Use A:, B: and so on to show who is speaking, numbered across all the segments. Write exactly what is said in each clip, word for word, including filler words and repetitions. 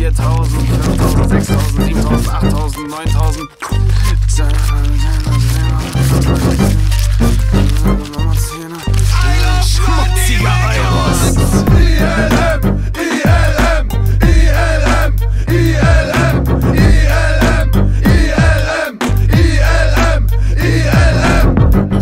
A: viertausend, fünftausend, sechstausend, siebentausend, achttausend, neuntausend.
B: Schmutziger Euros.
C: I L M, I L M, I L M, I L M, I L M, I L M, I L M, I L M.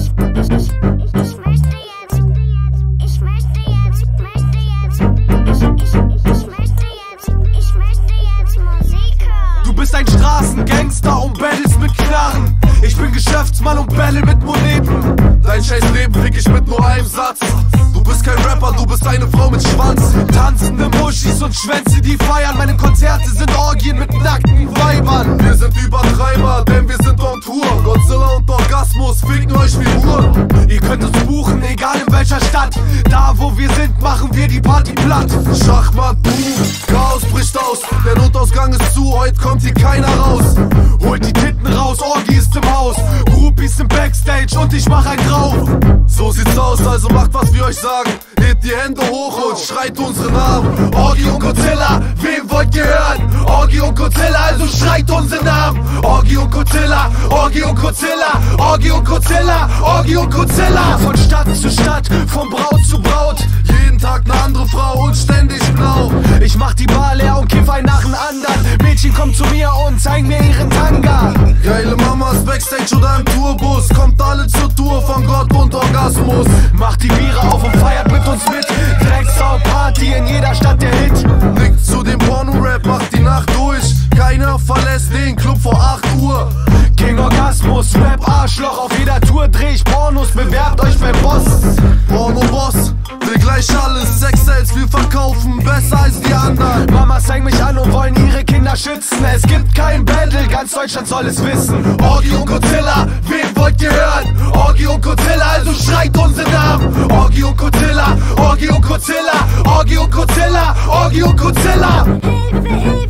D: Ich möchte jetzt, ich möchte jetzt, ich möchte jetzt, ich, ich, ich möchte jetzt, ich möchte jetzt Musik hören.
B: Du bist ein Straßengangster und battlest mit Knarren. Ich bin Geschäftsmann und battle mit Moneten.
C: Dein scheiß Leben fick ich mit nur einem Satz. Du bist kein Rapper, du bist eine Frau mit Schwanz.
B: Tanzende Muschis und Schwänze, die feiern. Meine Konzerte sind Orgien mit nackten Weibern.
C: Wir sind Übertreiber, denn wir sind on Tour. Godzilla und Orgasmus ficken euch wie Uhren.
B: Ihr könnt uns buchen, egal in welcher Stadt. Da wo wir sind, machen wir die Party platt.
C: Schachmatt, du, Chaos bricht aus. Der Notausgang ist zu, heute kommt hier keiner raus.
B: Holt die Titten raus, Orgie ist im Haus. Groupies im Backstage und ich mach ein drauf.
C: So sieht's aus, also macht was wir euch sagen. Hebt die Hände hoch und schreit unsere Namen.
B: Orgie und Godzilla, wem wollt ihr hören? Orgie und Godzilla, also schreit unsere Namen. Orgie und Godzilla, Orgie und Godzilla, Orgie und Godzilla, Orgie und Godzilla. Von Stadt zu Stadt, von Braut zu Braut.
C: Jeden Tag eine andere Frau und ständig blau.
B: Ich mach die Bar leer und kiff ein nach dem anderen. Mädchen kommt zu mir und zeigen mir ihren Tanga.
C: Geile Mamas Backstage oder im Tourbus. Kommt alle zur Tour von Gott und Orgasmus.
B: Macht die Biere auf und feiert mit uns mit. Drecksau Party in jeder Stadt der Hit.
C: Nickt zu dem Porno-Rap, macht die Nacht durch. Keiner verlässt den Club vor acht Uhr.
B: King Orgasmus, Rap Arschloch. Auf jeder Tour dreh ich Pornos, bewerbt euch beim Boss.
C: Porno-Boss, will gleich alles. Sex Sales, wir verkaufen besser als die anderen.
B: Mamas zeigen mich an und wollen ihre Kinder schützen. Es gibt kein Battle, ganz Deutschland soll es wissen.
C: Orgie und Godzilla, wen wollt ihr hören?
B: Orgie und Godzilla, also schreit unsere Namen. Orgie und Godzilla, Orgie und Godzilla, Orgie und Godzilla, Orgie und Godzilla.
D: Hilfe, Hilfe.